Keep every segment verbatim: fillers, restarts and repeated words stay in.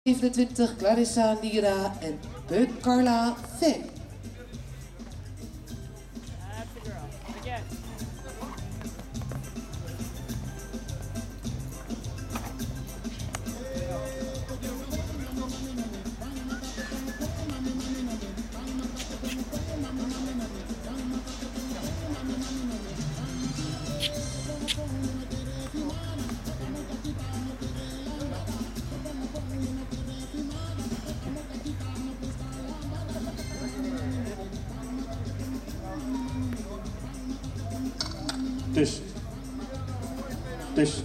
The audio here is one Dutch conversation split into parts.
zevenentwintig Clarissa Lira en Puk Carla Feng. Test. Test.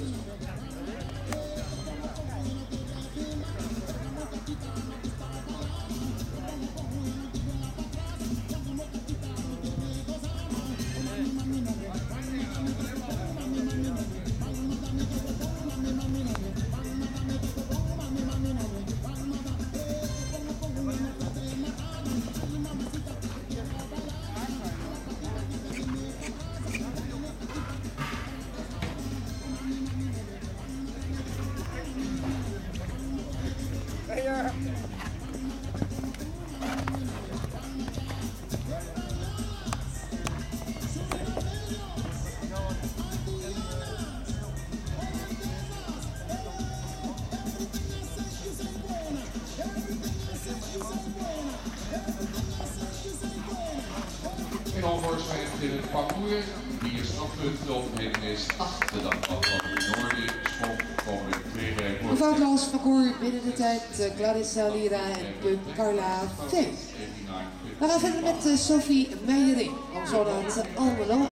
En onvoorschrijnlijk in het parcours, die je strafpunt op hindernis acht de dag van Noordi, schop, komende twee weken. Een foutloos parcours binnen de tijd uh, Clarissa Lira en Puk Carla Feng. We gaan verder met uh, Sophie Meijering, om zo naar het Almelo.